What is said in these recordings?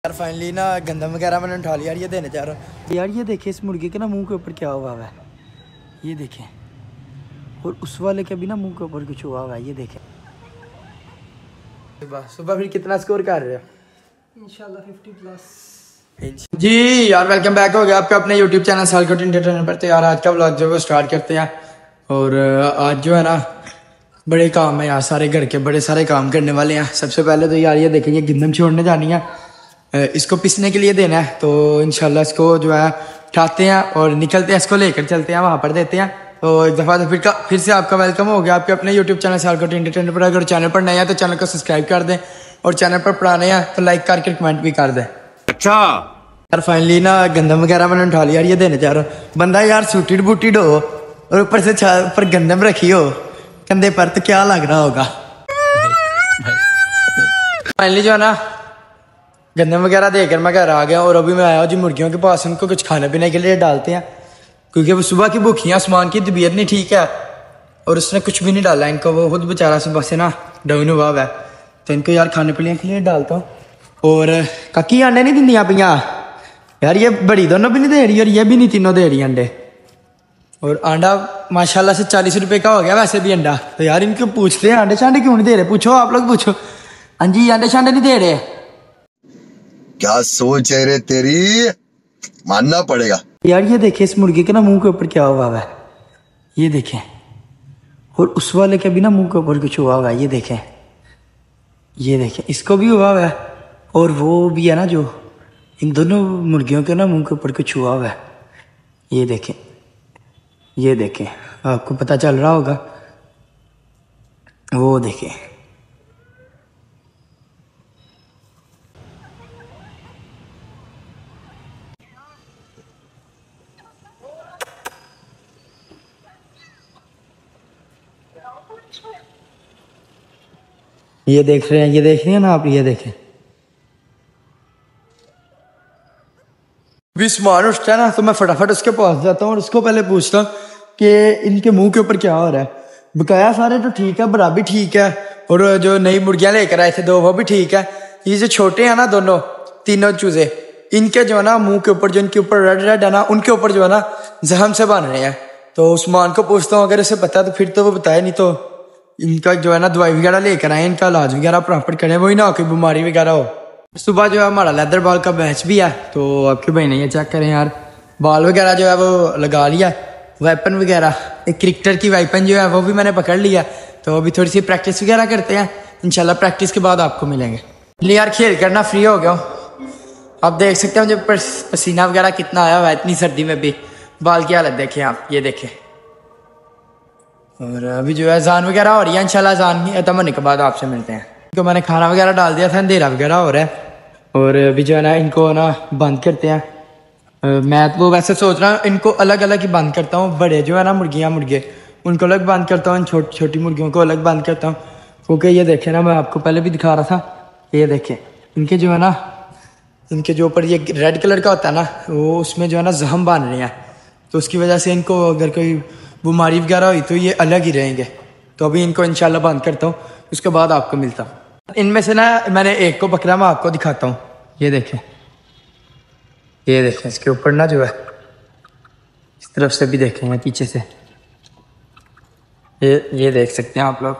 यार फाइनली ना गंदम वगैरह मैंने उठा लिया, ये देने जा रहा हूँ। यार ये देखे इस मुर्गे के ना मुंह के ऊपर क्या हुआ है, ये देखें। और उस वाले के भी ना मुंह के ऊपर कुछ हुआ हुआ है, ये देखें। सुबह फिर कितना स्कोर कर रहे हो? इंशाल्लाह 50 प्लस। जी यार वेलकम बैक हो गया आपका अपने यूट्यूब चैनल सालकोट एंटरटेनमेंट पर। तो यार आज का व्लॉग जो है स्टार्ट करते हैं। और आज जो है ना बड़े काम है यार, सारे घर के बड़े सारे काम करने वाले हैं। सबसे पहले तो यार ये देखेंगे गंदम छोड़ने जानी है, इसको पिसने के लिए देना है। तो इंशाल्लाह इसको जो है उठाते हैं और निकलते हैं, इसको लेकर चलते हैं वहाँ पर देते हैं। तो एक दफ़ा तो फिर से आपका वेलकम हो गया आपके अपने यूट्यूब चैनल सालकोट एंटरटेनमेंट पर। अगर चैनल पर नए हैं तो चैनल को सब्सक्राइब कर दें, और चैनल पर पुराने हैं तो लाइक करके कमेंट भी कर दें। अच्छा यार फाइनली ना गंदम वगैरह मैंने उठा लिया, ये देने जा रहा हूँ। बंदा यार सूटेड बूटेड हो और ऊपर से ऊपर गंदम रखी हो कंधे पर, तो क्या लग रहा होगा। फाइनली जो है ना गंदम वगैरह देकर मैं घर आ गया, और अभी मैं आया जी मुर्गियों के पास। उनको कुछ खाने पीने के लिए डालते हैं, क्योंकि वो सुबह की भूखियाँ, आसमान की तबीयत नहीं ठीक है और उसने कुछ भी नहीं डाला इनको। वो खुद बेचारा सुबह से ना डाउन हुआ है, तो इनको यार खाने पीने के लिए डालता हूँ। और काकी अंडे नहीं दिंदियाँ पियाँ यार, ये बड़ी दोनों भी नहीं दे रही और ये भी नहीं, तीनों दे रही अंडे। और अंडा माशाल्लाह से 40 रुपए का हो गया वैसे भी अंडा। तो यार इनको पूछते हैं अंडे शांडे क्यों नहीं दे रहे, पूछो आप लोग पूछो। हाँ जी अंडे शांडे नहीं दे रहे, क्या सोच है रे तेरी, मानना पड़ेगा। यार ये देखे इस मुर्गे के ना मुंह के ऊपर क्या हुआ है, ये देखें। और उस वाले के भी ना मुंह के ऊपर कुछ हुआ हुआ है, ये देखें। ये देखें इसको भी हुआ हुआ है, और वो भी है ना जो इन दोनों मुर्गियों के ना मुंह के ऊपर कुछ हुआ हुआ है, ये देखें। ये देखें आपको पता चल रहा होगा, वो देखें। ये देख रहे हैं, ये देख रहे हैं ना आप, ये देखें। भी सामान उठता है ना तो मैं फटाफट उसके पास जाता हूँ और उसको पहले पूछता हूँ कि इनके मुंह के ऊपर क्या हो रहा है। बकाया सारे तो ठीक है, बरा भी ठीक है, और जो नई मुर्गियां लेकर आए थे 2 वो भी ठीक है। ये जो छोटे हैं ना दोनों तीनों चूजे, इनके जो है ना मुंह के ऊपर, जो इनके ऊपर रेड रेड है ना, उनके ऊपर जो है ना जहम से बन रहे हैं। तो उस्मान को पूछता हूँ, अगर उसे पता है तो फिर तो वो बताए, नहीं तो इनका जो है ना दवाई वगैरह लेकर आए, इनका इलाज वगैरह प्रॉपर करें, वही ना कोई बीमारी वगैरह हो। सुबह जो है हमारा लेदर बॉल का मैच भी है, तो आपके भाई ने ये चेक करें यार, बॉल वगैरह जो है वो लगा लिया, वेपन वगैरह, एक क्रिकेटर की वेपन जो है वो भी मैंने पकड़ लिया। तो अभी थोड़ी सी प्रैक्टिस वगैरह करते हैं, इंशाल्लाह प्रैक्टिस के बाद आपको मिलेंगे। इसलिए यार खेल करना फ्री हो गया हूँ। आप देख सकते हो मुझे पसीना वगैरह कितना आया हुआ है इतनी सर्दी में भी। बाल की हालत देखें आप, ये देखें। और अभी जो है अजान वगैरह हो रही है, इंशाल्लाह अजान की खत्म होने के बाद आपसे मिलते हैं। इनको मैंने खाना वगैरह डाल दिया था, अंधेरा वगैरह हो रहा है, और अभी जो है ना इनको ना बंद करते हैं। मैं तो वैसे सोच रहा हूँ इनको अलग अलग ही बंद करता हूँ। बड़े जो है ना मुर्गियाँ मुर्गे उनको अलग बंद करता हूँ, छोटी छोटी मुर्गियों को अलग बंद करता हूँ। क्योंकि ये देखें ना, मैं आपको पहले भी दिखा रहा था, ये देखें इनके जो है ना, इनके जो ऊपर ये रेड कलर का होता है ना, वो उसमें जो है ना जहम बन रहे हैं। तो उसकी वजह से इनको अगर कोई बीमारी वगैरह हुई तो ये अलग ही रहेंगे। तो अभी इनको इंशाल्लाह बंद करता हूँ, उसके बाद आपको मिलता हूँ। इनमें से ना मैंने एक को पकड़ा, मैं आपको दिखाता हूँ। ये देखें, ये देखें इसके ऊपर ना जो है, इस तरफ से भी देखेंगे पीछे से, ये देख सकते हैं आप लोग।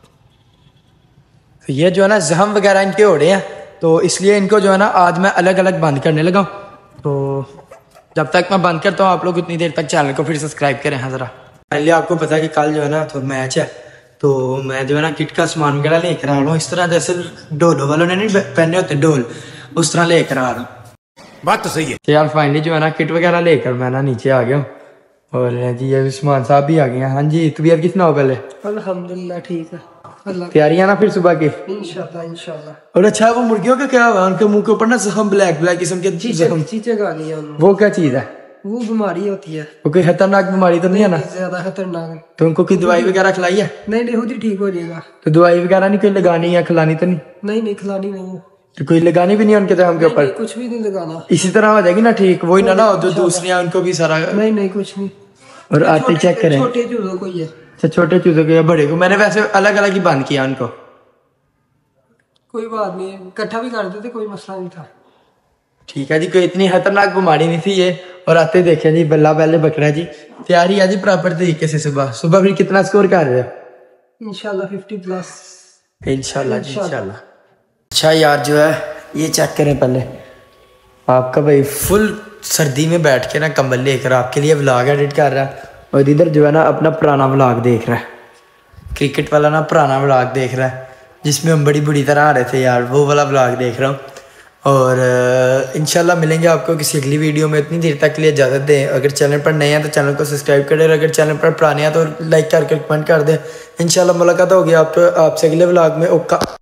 तो ये जो है ना जहम वगैरह इनके हो रहे हैं, तो इसलिए इनको जो है ना आज मैं अलग अलग बंद करने लगा हूँ। तो जब तक मैं बंद करता हूँ आप लोग उतनी देर तक चैनल को फिर सब्सक्राइब करें। हाँ जरा पहले आपको पता है कि कल जो है ना तो मैच है, तो मैं जो है ना किट का सामान वगैरह लेकर आ रहा हूँ। इस तरह जैसे ढोलों वालों ने नहीं पहने होते ढोल, उस तरह लेकर आ रहा हूँ। बात तो सही है। तो यार फाइनली जो है ना किट वगैरह लेकर मैं ना नीचे आ गया हूँ, और जी ये उस्मान साहब भी आ गए हैं। हाँ जी तबीयत किस ना हो पहले? अल्हम्दुलिल्लाह ठीक है, अल्लाह तैयारियां ना फिर सुबह की इंशाल्लाह इंशाल्लाह। और अच्छा वो मुर्गियों का क्या हुआ, उनके मुंह के ऊपर ना जख्म ब्लैक ब्लैक किस्म के जख्म, चीचे आ गई है उनको। वो क्या चीज है? वो बीमारी होती है, वो कोई खतरनाक बीमारी तो नहीं है ना? ज्यादा खतरनाक। तो उनको कोई दवाई वगैरह खिलाई है? नहीं खुद ही ठीक हो जाएगा। तो दवाई वगैरह नहीं कोई लगानी या खिलानी तो नहीं? नहीं खिलानी नहीं है, तो कोई लगानी भी नहीं उनके जख्म के ऊपर? कुछ भी नहीं लगाना, इसी तरह हो जाएगी ना ठीक, वही ना हो जो दूसरी हैं उनको भी सारा। नहीं कुछ नहीं। और आते चेक करें, छोटे चूजों को ही है। अच्छा छोटे चूजों को या बड़े को? मैंने वैसे अलग अलग ही बंद किया उनको। कोई बात नहीं, इकट्ठा भी कर देते कोई मसला नहीं था। ठीक है जी, कोई इतनी खतरनाक बीमारी नहीं थी ये। और आते देखे जी बल्ला पहले बकरा जी तैयारी है जी प्रॉपर तरीके से। सुबह सुबह फिर कितना स्कोर कर रहे हो? इंशाल्लाह 50+। इंशाल्लाह जी इंशाल्लाह। अच्छा यार जो है ये चेक करें पहले, आपका भाई फुल सर्दी में बैठ के ना कंबल लेकर आपके लिए व्लॉग एडिट कर रहा है, और इधर जो है ना अपना पुराना व्लॉग देख रहा है, क्रिकेट वाला ना पुराना व्लॉग देख रहा है जिसमें हम बड़ी बुरी तरह आ रहे थे यार, वो वाला व्लॉग देख रहा हूँ। और इंशाल्लाह मिलेंगे आपको किसी अगली वीडियो में। इतनी देर तक के लिए इजाज़त दें। अगर चैनल पर नए हैं तो चैनल को सब्सक्राइब करें, और अगर चैनल पर पुराने हैं तो लाइक करके कमेंट कर दें। इंशाल्लाह मुलाकात होगी आपसे अगले व्लॉग में। ओका।